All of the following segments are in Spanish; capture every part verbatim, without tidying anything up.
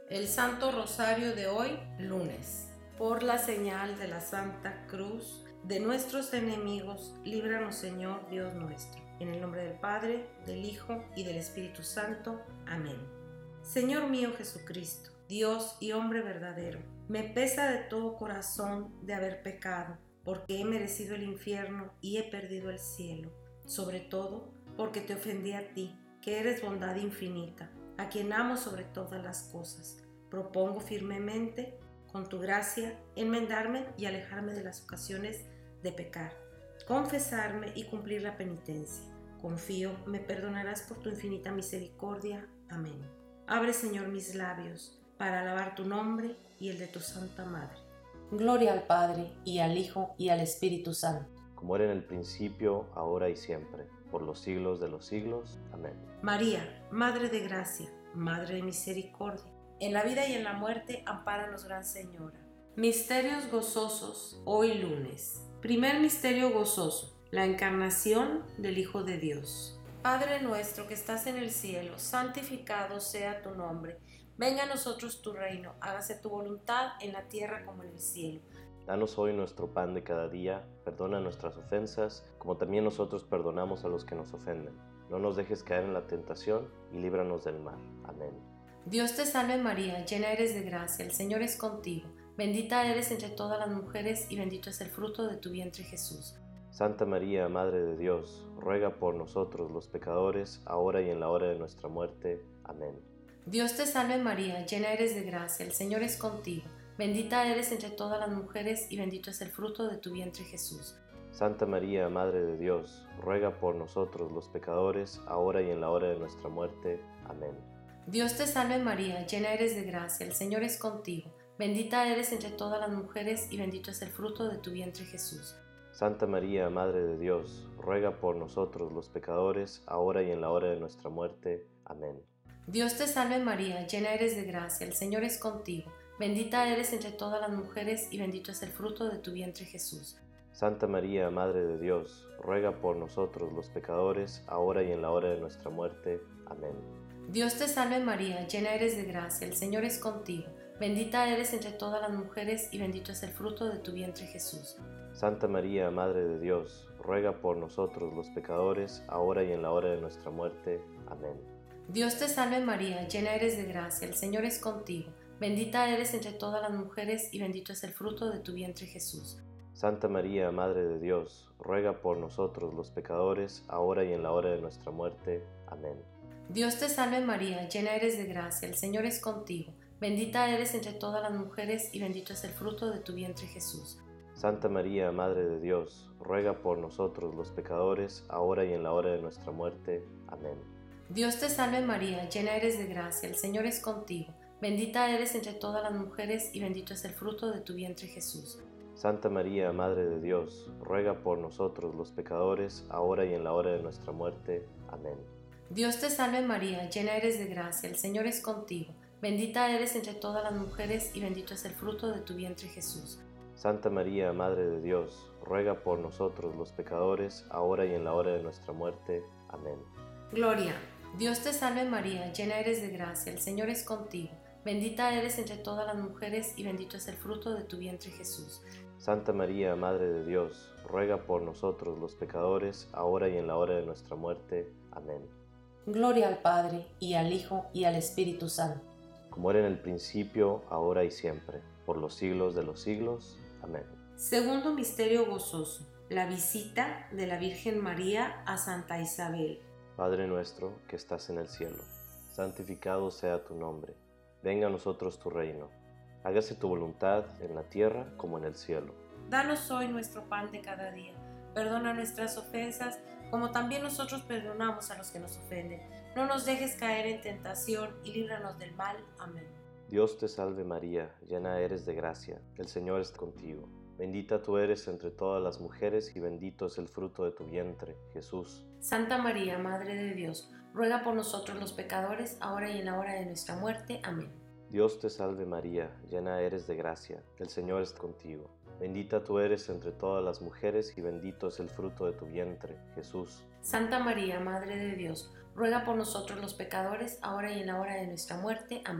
El Santo Rosario de hoy, lunes. Por la señal de la Santa Cruz de nuestros enemigos, líbranos, Señor Dios nuestro. En el nombre del Padre, del Hijo y del Espíritu Santo. Amén. Señor mío Jesucristo, Dios y hombre verdadero, me pesa de todo corazón de haber pecado, porque he merecido el infierno y he perdido el cielo, sobre todo porque te ofendí a ti, que eres bondad infinita, a quien amo sobre todas las cosas. Propongo firmemente, con tu gracia, enmendarme y alejarme de las ocasiones de pecar, confesarme y cumplir la penitencia. Confío, me perdonarás por tu infinita misericordia. Amén. Abre, Señor, mis labios para alabar tu nombre y el de tu Santa Madre. Gloria al Padre, y al Hijo, y al Espíritu Santo. Como era en el principio, ahora y siempre, por los siglos de los siglos. Amén. María, Madre de Gracia, Madre de Misericordia, en la vida y en la muerte, ampáranos, Gran Señora. Misterios gozosos, hoy lunes. Primer misterio gozoso, la encarnación del Hijo de Dios. Padre nuestro que estás en el cielo, santificado sea tu nombre. Venga a nosotros tu reino, hágase tu voluntad en la tierra como en el cielo. Danos hoy nuestro pan de cada día, perdona nuestras ofensas, como también nosotros perdonamos a los que nos ofenden. No nos dejes caer en la tentación y líbranos del mal. Amén. Dios te salve María, llena eres de gracia, el Señor es contigo. Bendita eres entre todas las mujeres y bendito es el fruto de tu vientre Jesús. Santa María, Madre de Dios, ruega por nosotros los pecadores, ahora y en la hora de nuestra muerte. Amén. Dios te salve María, llena eres de gracia, el Señor es contigo. Bendita eres entre todas las mujeres y bendito es el fruto de tu vientre Jesús. Santa María, Madre de Dios, ruega por nosotros los pecadores, ahora y en la hora de nuestra muerte. Amén. Dios te salve María, llena eres de gracia, el Señor es contigo. Bendita eres entre todas las mujeres y bendito es el fruto de tu vientre Jesús. Santa María, Madre de Dios, ruega por nosotros los pecadores, ahora y en la hora de nuestra muerte. Amén. Dios te salve María, llena eres de gracia, el Señor es contigo. Bendita eres entre todas las mujeres y bendito es el fruto de tu vientre Jesús. Santa María, Madre de Dios, ruega por nosotros los pecadores, ahora y en la hora de nuestra muerte. Amén. Dios te salve María, llena eres de gracia, el Señor es contigo. Bendita eres entre todas las mujeres y bendito es el fruto de tu vientre Jesús. Santa María, Madre de Dios, ruega por nosotros los pecadores, ahora y en la hora de nuestra muerte. Amén. Dios te salve María, llena eres de gracia, el Señor es contigo. Bendita eres entre todas las mujeres y bendito es el fruto de tu vientre Jesús. Santa María, Madre de Dios, ruega por nosotros los pecadores, ahora y en la hora de nuestra muerte. Amén. Dios te salve María, llena eres de gracia, el Señor es contigo. Bendita eres entre todas las mujeres y bendito es el fruto de tu vientre Jesús. Santa María, Madre de Dios, ruega por nosotros los pecadores, ahora y en la hora de nuestra muerte. Amén. Dios te salve María, llena eres de gracia, el Señor es contigo. Bendita eres entre todas las mujeres y bendito es el fruto de tu vientre Jesús. Santa María, Madre de Dios, ruega por nosotros los pecadores, ahora y en la hora de nuestra muerte. Amén. Dios te salve María, llena eres de gracia, el Señor es contigo. Bendita eres entre todas las mujeres y bendito es el fruto de tu vientre Jesús. Santa María, Madre de Dios, ruega por nosotros los pecadores, ahora y en la hora de nuestra muerte. Amén. Gloria. Dios te salve María, llena eres de gracia, el Señor es contigo. Bendita eres entre todas las mujeres y bendito es el fruto de tu vientre Jesús. Santa María, Madre de Dios, ruega por nosotros los pecadores, ahora y en la hora de nuestra muerte. Amén. Gloria al Padre, y al Hijo, y al Espíritu Santo. Como era en el principio, ahora y siempre, por los siglos de los siglos. Amén. Segundo misterio gozoso, la visita de la Virgen María a Santa Isabel. Padre nuestro que estás en el cielo, santificado sea tu nombre. Venga a nosotros tu reino. Hágase tu voluntad en la tierra como en el cielo. Danos hoy nuestro pan de cada día. Perdona nuestras ofensas, como también nosotros perdonamos a los que nos ofenden. No nos dejes caer en tentación y líbranos del mal. Amén. Dios te salve María, llena eres de gracia, el Señor es contigo. Bendita tú eres entre todas las mujeres y bendito es el fruto de tu vientre, Jesús. Santa María, Madre de Dios, ruega por nosotros los pecadores, ahora y en la hora de nuestra muerte. Amén. Dios te salve María, llena eres de gracia, el Señor es contigo. Bendita tú eres entre todas las mujeres y bendito es el fruto de tu vientre, Jesús. Santa María, Madre de Dios, ruega por nosotros los pecadores, ahora y en la hora de nuestra muerte. Amén.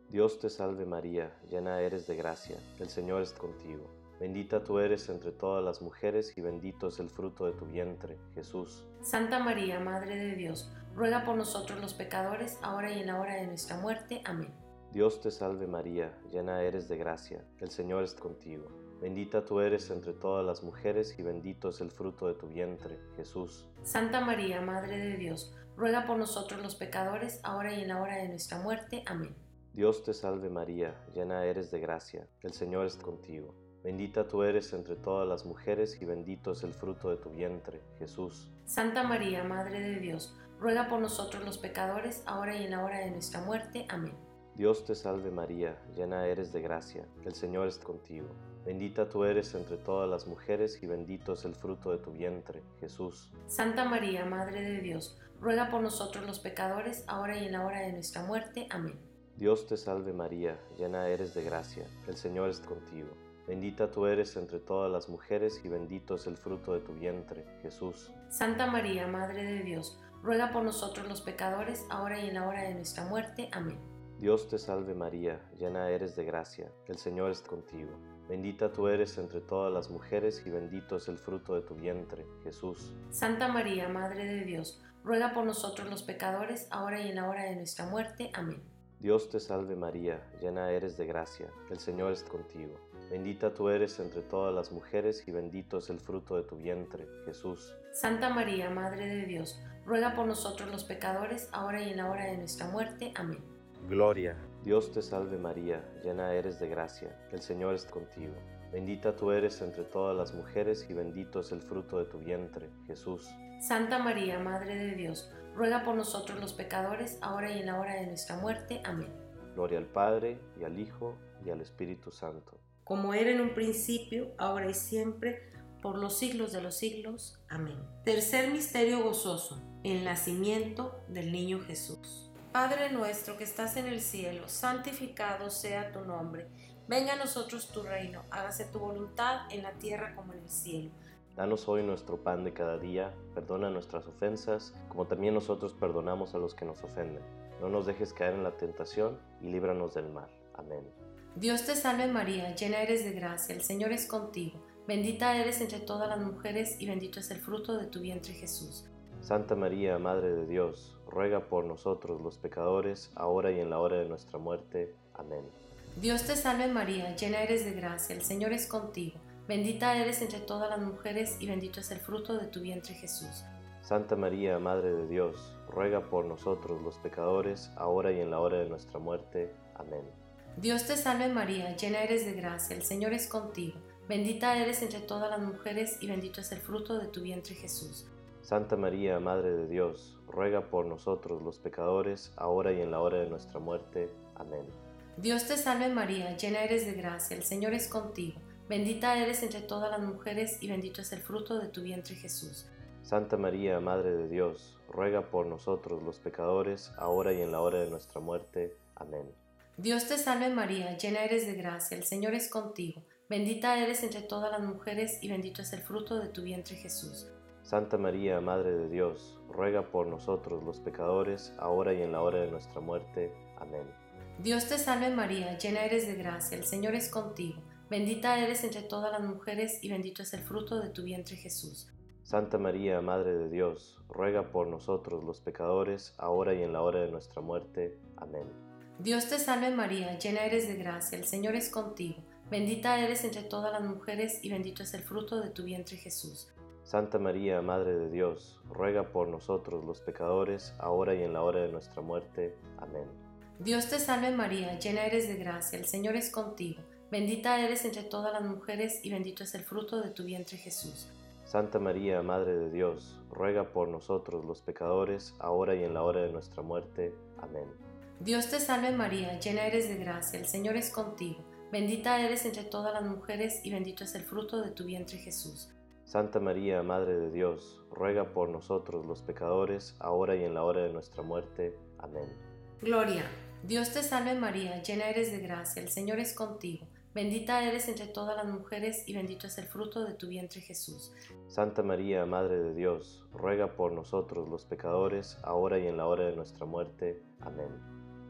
Dios te salve María, llena eres de gracia, el Señor es contigo. Bendita tú eres entre todas las mujeres y bendito es el fruto de tu vientre, Jesús. Santa María, Madre de Dios, ruega por nosotros los pecadores, ahora y en la hora de nuestra muerte. Amén. Dios te salve María, llena eres de gracia, el Señor es contigo. Bendita tú eres entre todas las mujeres y bendito es el fruto de tu vientre, Jesús. Santa María, Madre de Dios, ruega por nosotros los pecadores, ahora y en la hora de nuestra muerte. Amén. Dios te salve María, llena eres de gracia, el Señor es contigo. Bendita tú eres entre todas las mujeres y bendito es el fruto de tu vientre, Jesús. Santa María, Madre de Dios, ruega por nosotros los pecadores, ahora y en la hora de nuestra muerte. Amén. Dios te salve María, llena eres de gracia, el Señor es contigo. Bendita tú eres entre todas las mujeres y bendito es el fruto de tu vientre, Jesús. Santa María, Madre de Dios, ruega por nosotros los pecadores, ahora y en la hora de nuestra muerte. Amén. Dios te salve María, llena eres de gracia, el Señor es contigo. Bendita tú eres entre todas las mujeres y bendito es el fruto de tu vientre, Jesús. Santa María, Madre de Dios, ruega por nosotros los pecadores, ahora y en la hora de nuestra muerte. Amén. Dios te salve María, llena eres de gracia, el Señor es contigo. Bendita tú eres entre todas las mujeres y bendito es el fruto de tu vientre, Jesús. Santa María, Madre de Dios, ruega por nosotros los pecadores, ahora y en la hora de nuestra muerte. Amén. Dios te salve María, llena eres de gracia, el Señor es contigo. Bendita tú eres entre todas las mujeres y bendito es el fruto de tu vientre, Jesús. Santa María, Madre de Dios, ruega por nosotros los pecadores, ahora y en la hora de nuestra muerte. Amén. Gloria. Dios te salve María, llena eres de gracia, el Señor es contigo. Bendita tú eres entre todas las mujeres y bendito es el fruto de tu vientre, Jesús. Santa María, Madre de Dios, ruega por nosotros los pecadores, ahora y en la hora de nuestra muerte. Amén. Gloria al Padre, y al Hijo, y al Espíritu Santo. Como era en un principio, ahora y siempre, por los siglos de los siglos. Amén. Tercer misterio gozoso, el nacimiento del niño Jesús. Padre nuestro que estás en el cielo, santificado sea tu nombre. Venga a nosotros tu reino, hágase tu voluntad en la tierra como en el cielo. Danos hoy nuestro pan de cada día, perdona nuestras ofensas, como también nosotros perdonamos a los que nos ofenden. No nos dejes caer en la tentación y líbranos del mal. Amén. Dios te salve María, llena eres de gracia, el Señor es contigo. Bendita eres entre todas las mujeres y bendito es el fruto de tu vientre Jesús. Santa María, Madre de Dios, ruega por nosotros los pecadores, ahora y en la hora de nuestra muerte. Amén. Dios te salve María, llena eres de gracia, el Señor es contigo. Bendita eres entre todas las mujeres y bendito es el fruto de tu vientre Jesús. Santa María, Madre de Dios, ruega por nosotros los pecadores, ahora y en la hora de nuestra muerte. Amén. Dios te salve María, llena eres de gracia, el Señor es contigo. Bendita eres entre todas las mujeres y bendito es el fruto de tu vientre Jesús. Santa María, Madre de Dios, ruega por nosotros los pecadores, ahora y en la hora de nuestra muerte. Amén. Dios te salve María, llena eres de gracia, el Señor es contigo. Bendita eres entre todas las mujeres y bendito es el fruto de tu vientre Jesús. Santa María, Madre de Dios, ruega por nosotros los pecadores, ahora y en la hora de nuestra muerte. Amén. Dios te salve María, llena eres de gracia, el Señor es contigo. Bendita eres entre todas las mujeres y bendito es el fruto de tu vientre Jesús. Santa María, Madre de Dios, ruega por nosotros los pecadores, ahora y en la hora de nuestra muerte. Amén. Dios te salve María, llena eres de gracia, el Señor es contigo. Bendita eres entre todas las mujeres y bendito es el fruto de tu vientre Jesús. Santa María, Madre de Dios, ruega por nosotros los pecadores, ahora y en la hora de nuestra muerte. Amén. Dios te salve María, llena eres de gracia, el Señor es contigo. Bendita eres entre todas las mujeres y bendito es el fruto de tu vientre Jesús. Santa María, Madre de Dios, ruega por nosotros los pecadores, ahora y en la hora de nuestra muerte. Amén. Dios te salve María, llena eres de gracia, el Señor es contigo. Bendita eres entre todas las mujeres y bendito es el fruto de tu vientre Jesús. Santa María, Madre de Dios, ruega por nosotros los pecadores, ahora y en la hora de nuestra muerte. Amén. Dios te salve María, llena eres de gracia, el Señor es contigo. Bendita eres entre todas las mujeres y bendito es el fruto de tu vientre Jesús. Santa María, Madre de Dios, ruega por nosotros los pecadores, ahora y en la hora de nuestra muerte. Amén. Gloria. Dios te salve María, llena eres de gracia, el Señor es contigo. Bendita eres entre todas las mujeres y bendito es el fruto de tu vientre Jesús. Santa María, Madre de Dios, ruega por nosotros los pecadores, ahora y en la hora de nuestra muerte. Amén.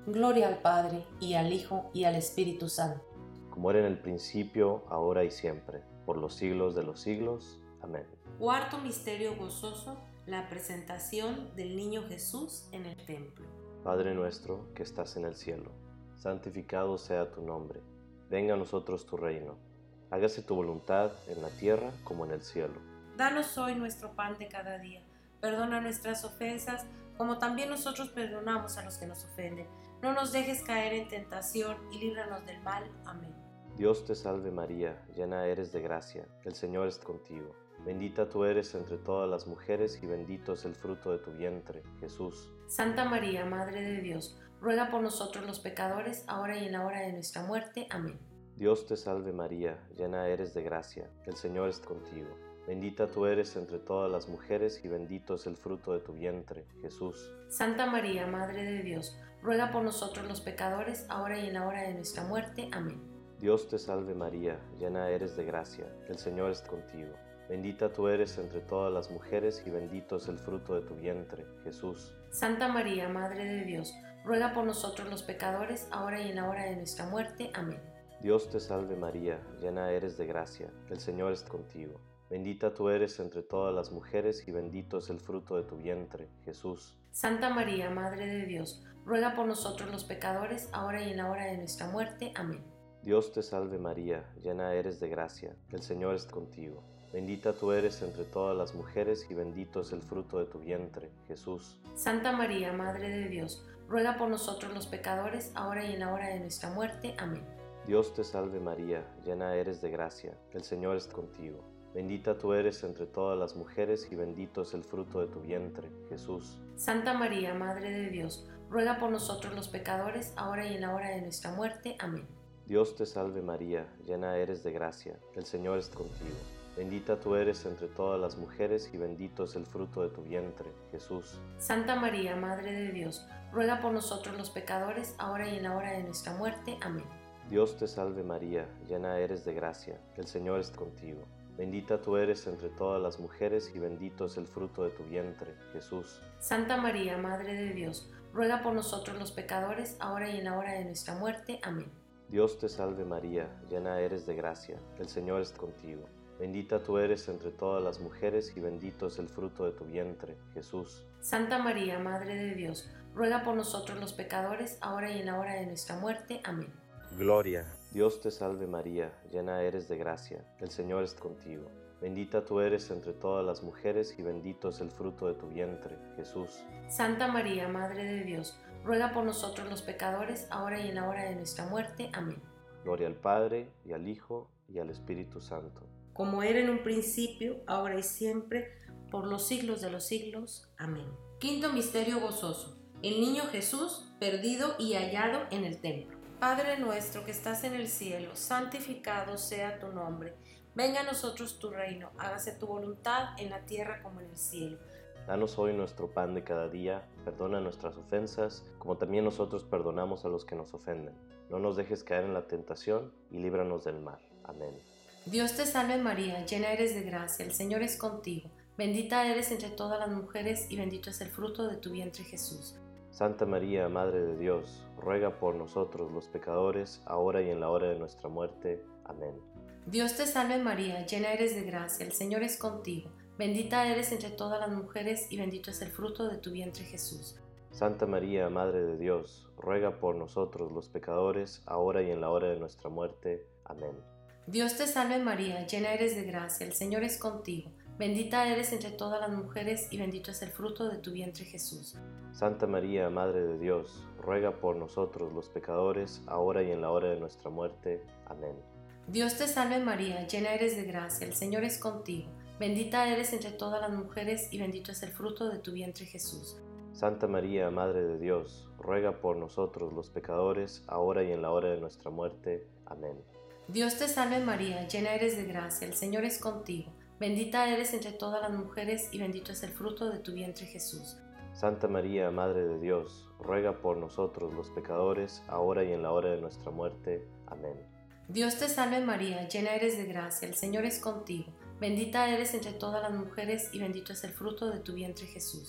Gloria al Padre, y al Hijo, y al Espíritu Santo. Como era en el principio, ahora y siempre, por los siglos de los siglos. Amén. Cuarto misterio gozoso, la presentación del niño Jesús en el templo. Padre nuestro que estás en el cielo, santificado sea tu nombre. Venga a nosotros tu reino. Hágase tu voluntad en la tierra como en el cielo. Danos hoy nuestro pan de cada día. Perdona nuestras ofensas, como también nosotros perdonamos a los que nos ofenden. No nos dejes caer en tentación y líbranos del mal. Amén. Dios te salve María, llena eres de gracia, el Señor es contigo. Bendita tú eres entre todas las mujeres y bendito es el fruto de tu vientre, Jesús. Santa María, Madre de Dios, ruega por nosotros los pecadores, ahora y en la hora de nuestra muerte. Amén. Dios te salve María, llena eres de gracia, el Señor es contigo. Bendita tú eres entre todas las mujeres y bendito es el fruto de tu vientre, Jesús. Santa María, Madre de Dios, ruega por nosotros los pecadores, ahora y en la hora de nuestra muerte. Amén. Dios te salve María, llena eres de gracia, el Señor es contigo. Bendita tú eres entre todas las mujeres y bendito es el fruto de tu vientre, Jesús. Santa María, Madre de Dios, ruega por nosotros los pecadores, ahora y en la hora de nuestra muerte. Amén. Dios te salve María, llena eres de gracia, el Señor es contigo. Bendita tú eres entre todas las mujeres y bendito es el fruto de tu vientre, Jesús. Santa María, Madre de Dios, ruega por nosotros los pecadores, ahora y en la hora de nuestra muerte. Amén. Dios te salve María, llena eres de gracia, el Señor es contigo. Bendita tú eres entre todas las mujeres y bendito es el fruto de tu vientre, Jesús. Santa María, Madre de Dios, ruega por nosotros los pecadores, ahora y en la hora de nuestra muerte. Amén. Dios te salve María, llena eres de gracia, el Señor es contigo. Bendita tú eres entre todas las mujeres y bendito es el fruto de tu vientre, Jesús. Santa María, Madre de Dios, ruega por nosotros los pecadores, ahora y en la hora de nuestra muerte. Amén. Dios te salve María, llena eres de gracia, el Señor es contigo. Bendita tú eres entre todas las mujeres y bendito es el fruto de tu vientre, Jesús. Santa María, Madre de Dios, ruega por nosotros los pecadores, ahora y en la hora de nuestra muerte. Amén. Dios te salve María, llena eres de gracia, el Señor es contigo. Bendita tú eres entre todas las mujeres y bendito es el fruto de tu vientre, Jesús. Santa María, Madre de Dios, ruega por nosotros los pecadores, ahora y en la hora de nuestra muerte. Amén. Dios te salve María, llena eres de gracia, el Señor es contigo. Bendita tú eres entre todas las mujeres y bendito es el fruto de tu vientre, Jesús. Santa María, Madre de Dios, ruega por nosotros los pecadores, ahora y en la hora de nuestra muerte. Amén. Gloria. Dios te salve María, llena eres de gracia, el Señor es contigo. Bendita tú eres entre todas las mujeres y bendito es el fruto de tu vientre, Jesús. Santa María, Madre de Dios, ruega por nosotros los pecadores, ahora y en la hora de nuestra muerte. Amén. Gloria al Padre, y al Hijo, y al Espíritu Santo. Como era en un principio, ahora y siempre, por los siglos de los siglos. Amén. Quinto misterio gozoso, el niño Jesús perdido y hallado en el templo. Padre nuestro que estás en el cielo, santificado sea tu nombre. Venga a nosotros tu reino, hágase tu voluntad en la tierra como en el cielo. Danos hoy nuestro pan de cada día, perdona nuestras ofensas, como también nosotros perdonamos a los que nos ofenden. No nos dejes caer en la tentación y líbranos del mal. Amén. Dios te salve María, llena eres de gracia, el Señor es contigo. Bendita eres entre todas las mujeres y bendito es el fruto de tu vientre Jesús. Santa María, Madre de Dios, ruega por nosotros los pecadores, ahora y en la hora de nuestra muerte. Amén. Dios te salve María, llena eres de gracia, el Señor es contigo. Bendita eres entre todas las mujeres y bendito es el fruto de tu vientre Jesús. Santa María, Madre de Dios, ruega por nosotros los pecadores, ahora y en la hora de nuestra muerte. Amén. Dios te salve María, llena eres de gracia, el Señor es contigo. Bendita eres entre todas las mujeres y bendito es el fruto de tu vientre Jesús. Santa María, Madre de Dios, ruega por nosotros los pecadores, ahora y en la hora de nuestra muerte. Amén. Dios te salve María, llena eres de gracia, el Señor es contigo. Bendita eres entre todas las mujeres y bendito es el fruto de tu vientre Jesús. Santa María, Madre de Dios, ruega por nosotros los pecadores, ahora y en la hora de nuestra muerte. Amén. Dios te salve María, llena eres de gracia, el Señor es contigo. Bendita eres entre todas las mujeres y bendito es el fruto de tu vientre Jesús. Santa María, Madre de Dios, ruega por nosotros los pecadores, ahora y en la hora de nuestra muerte. Amén. Dios te salve María, llena eres de gracia, el Señor es contigo. Bendita eres entre todas las mujeres y bendito es el fruto de tu vientre Jesús.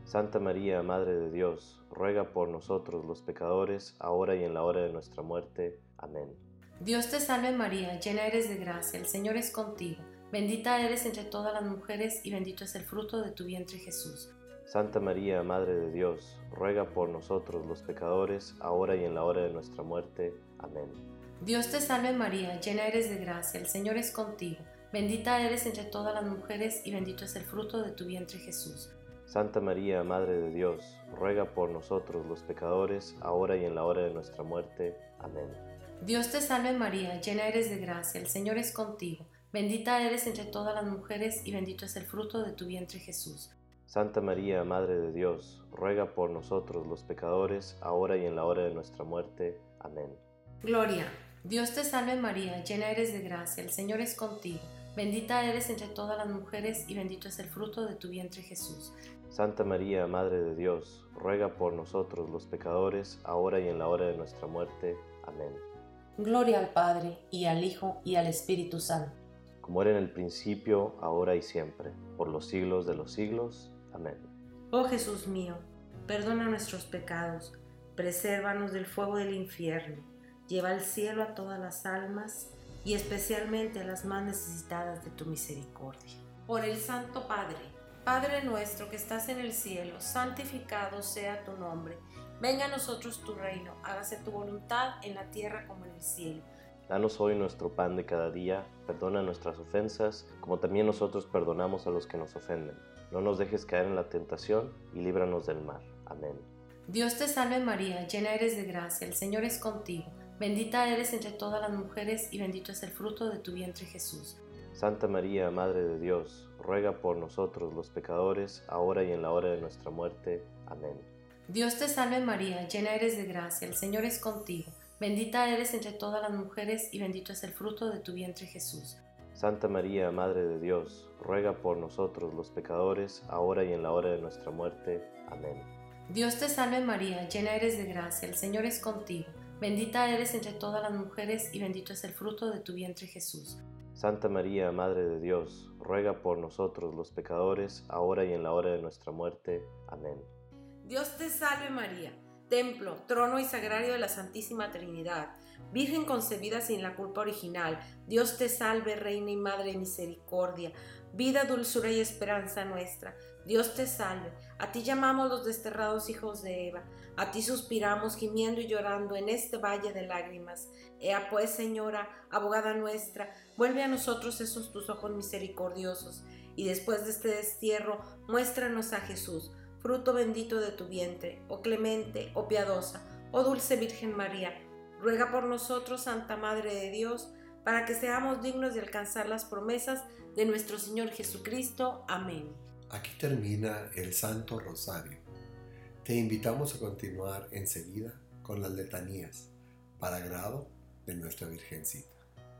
Santa María, Madre de Dios, ruega por nosotros los pecadores, ahora y en la hora de nuestra muerte. Amén. Dios te salve María, llena eres de gracia, el Señor es contigo. Bendita eres entre todas las mujeres y bendito es el fruto de tu vientre Jesús. Santa María, Madre de Dios, ruega por nosotros los pecadores, ahora y en la hora de nuestra muerte. Amén. Dios te salve María, llena eres de gracia, el Señor es contigo. Bendita eres entre todas las mujeres y bendito es el fruto de tu vientre Jesús. Santa María, Madre de Dios, ruega por nosotros los pecadores, ahora y en la hora de nuestra muerte. Amén. Dios te salve María, llena eres de gracia, el Señor es contigo. Bendita eres entre todas las mujeres y bendito es el fruto de tu vientre Jesús. Santa María, Madre de Dios, ruega por nosotros los pecadores, ahora y en la hora de nuestra muerte. Amén. Gloria. Dios te salve María, llena eres de gracia, el Señor es contigo. Bendita eres entre todas las mujeres y bendito es el fruto de tu vientre Jesús. Santa María, Madre de Dios, ruega por nosotros los pecadores, ahora y en la hora de nuestra muerte. Amén. Gloria al Padre, y al Hijo, y al Espíritu Santo. Como era en el principio, ahora y siempre, por los siglos de los siglos. Amén. Oh Jesús mío, perdona nuestros pecados, presérvanos del fuego del infierno, lleva al cielo a todas las almas y especialmente a las más necesitadas de tu misericordia. Por el Santo Padre, Padre nuestro que estás en el cielo, santificado sea tu nombre. Venga a nosotros tu reino, hágase tu voluntad en la tierra como en el cielo. Danos hoy nuestro pan de cada día, perdona nuestras ofensas, como también nosotros perdonamos a los que nos ofenden. No nos dejes caer en la tentación y líbranos del mal. Amén. Dios te salve María, llena eres de gracia, el Señor es contigo. Bendita eres entre todas las mujeres y bendito es el fruto de tu vientre Jesús. Santa María, Madre de Dios, ruega por nosotros los pecadores, ahora y en la hora de nuestra muerte. Amén. Dios te salve María, llena eres de gracia, el Señor es contigo. Bendita eres entre todas las mujeres y bendito es el fruto de tu vientre Jesús. Santa María, Madre de Dios, ruega por nosotros los pecadores, ahora y en la hora de nuestra muerte. Amén. Dios te salve María, llena eres de gracia, el Señor es contigo. Bendita eres entre todas las mujeres y bendito es el fruto de tu vientre Jesús. Santa María, Madre de Dios, ruega por nosotros los pecadores, ahora y en la hora de nuestra muerte. Amén. Dios te salve María, templo, trono y sagrario de la Santísima Trinidad, Virgen concebida sin la culpa original. Dios te salve, Reina y Madre de misericordia, vida, dulzura y esperanza nuestra. Dios te salve, a ti llamamos los desterrados hijos de Eva, a ti suspiramos gimiendo y llorando en este valle de lágrimas. Ea pues, Señora, abogada nuestra, vuelve a nosotros esos tus ojos misericordiosos, y después de este destierro, muéstranos a Jesús, fruto bendito de tu vientre. Oh clemente, oh piadosa, oh dulce Virgen María, ruega por nosotros, Santa Madre de Dios, para que seamos dignos de alcanzar las promesas de nuestro Señor Jesucristo. Amén. Aquí termina el Santo Rosario. Te invitamos a continuar enseguida con las letanías, para agrado de nuestra Virgencita.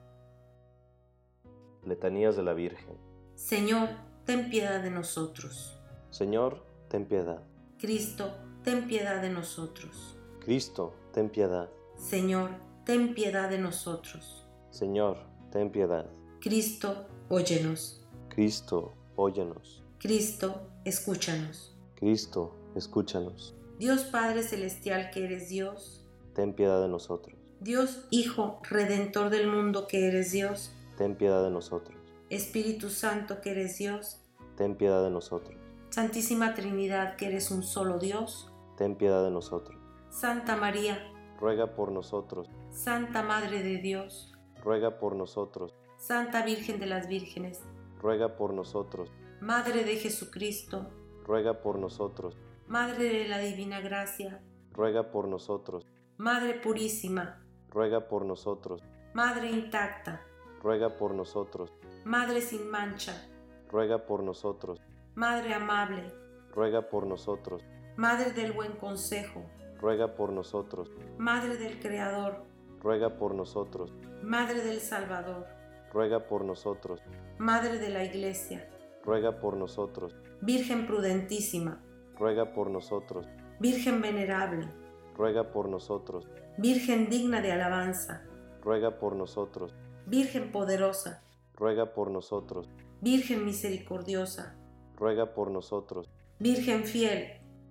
Letanías de la Virgen. Señor, ten piedad de nosotros. Señor, ten piedad. Cristo, ten piedad de nosotros. Cristo, ten piedad. Señor, ten piedad de nosotros. Señor, ten piedad. Cristo, óyenos. Cristo, óyenos. Cristo, escúchanos. Cristo, escúchanos. Dios Padre Celestial que eres Dios. Ten piedad de nosotros. Dios Hijo, Redentor del mundo que eres Dios. Ten piedad de nosotros. Espíritu Santo que eres Dios. Ten piedad de nosotros. Santísima Trinidad que eres un solo Dios. Ten piedad de nosotros. Santa María, Ruega por nosotros. Santa Madre de Dios. Ruega por nosotros. Santa Virgen de las Vírgenes. Ruega por nosotros. Madre de Jesucristo. Ruega por nosotros. Madre de la Divina Gracia. Ruega por nosotros. Madre purísima. Ruega por nosotros. Madre intacta. Ruega por nosotros. Madre sin mancha. Ruega por nosotros. Madre amable. Ruega por nosotros. Madre del buen consejo. Ruega por nosotros. Madre del Creador. Ruega por nosotros. Madre del Salvador. Ruega por nosotros. Madre de la Iglesia. Ruega por nosotros. Virgen prudentísima. Ruega por nosotros. Virgen venerable. Ruega por nosotros. Virgen digna de alabanza. Ruega por nosotros. Virgen poderosa. Ruega por nosotros. Virgen misericordiosa. Ruega por nosotros. Virgen fiel.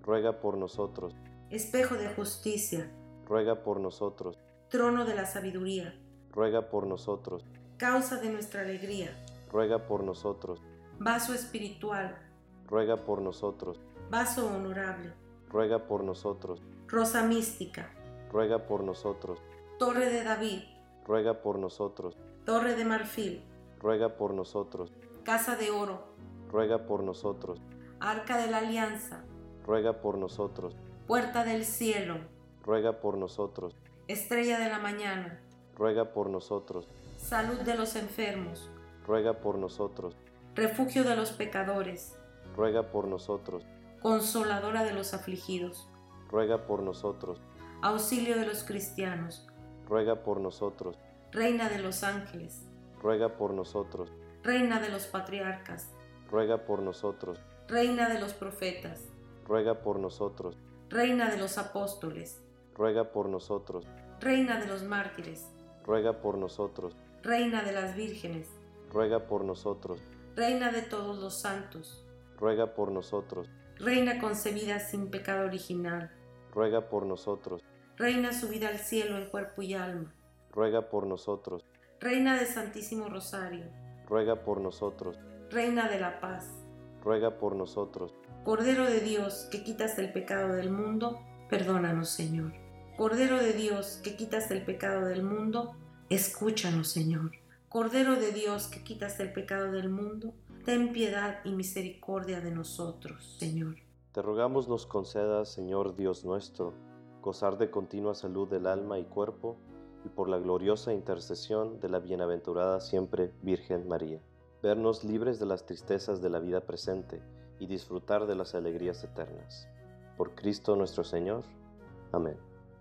ruega por nosotros. Espejo de justicia, Ruega por nosotros. trono de la sabiduría, Ruega por nosotros. causa de nuestra alegría, Ruega por nosotros. vaso espiritual, Ruega por nosotros. vaso honorable, Ruega por nosotros. rosa mística, Ruega por nosotros. torre de David, Ruega por nosotros. torre de marfil, Ruega por nosotros. casa de oro, Ruega por nosotros. arca de la alianza, Ruega por nosotros. puerta del cielo, Ruega por nosotros. estrella de la mañana, Ruega por nosotros. salud de los enfermos, Ruega por nosotros. refugio de los pecadores, Ruega por nosotros. consoladora de los afligidos, Ruega por nosotros. auxilio de los cristianos, Ruega por nosotros. reina de los ángeles, Ruega por nosotros. reina de los patriarcas, Ruega por nosotros. reina de los profetas, Ruega por nosotros. reina de los apóstoles, Ruega por nosotros. reina de los mártires, Ruega por nosotros. reina de las vírgenes, Ruega por nosotros. reina de todos los santos, Ruega por nosotros. reina concebida sin pecado original, Ruega por nosotros. reina subida al cielo en cuerpo y alma, Ruega por nosotros. reina del Santísimo Rosario, Ruega por nosotros. reina de la paz, Ruega por nosotros. Cordero de Dios que quitas el pecado del mundo, perdónanos, Señor. Cordero de Dios que quitas el pecado del mundo, escúchanos, Señor. Cordero de Dios que quitas el pecado del mundo, ten piedad y misericordia de nosotros, Señor. Te rogamos nos concedas, Señor Dios nuestro, gozar de continua salud del alma y cuerpo, y por la gloriosa intercesión de la bienaventurada siempre Virgen María, vernos libres de las tristezas de la vida presente y disfrutar de las alegrías eternas. Por Cristo nuestro Señor. Amén.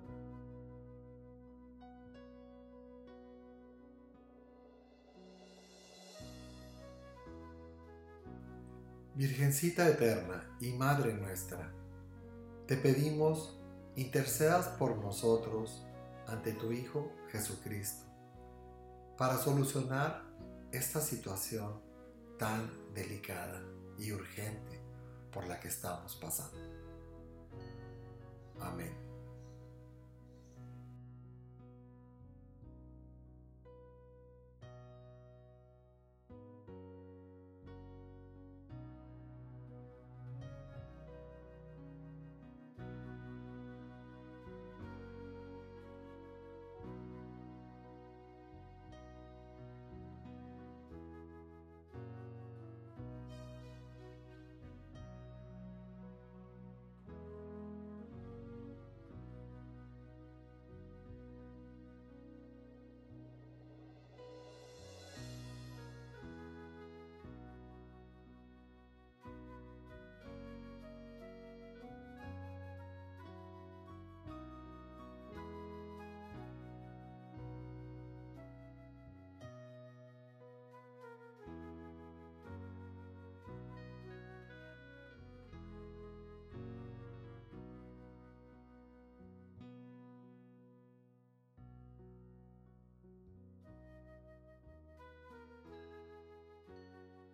Virgencita eterna y Madre nuestra, te pedimos intercedas por nosotros ante tu Hijo Jesucristo, para solucionar esta situación tan delicada y urgente por la que estamos pasando.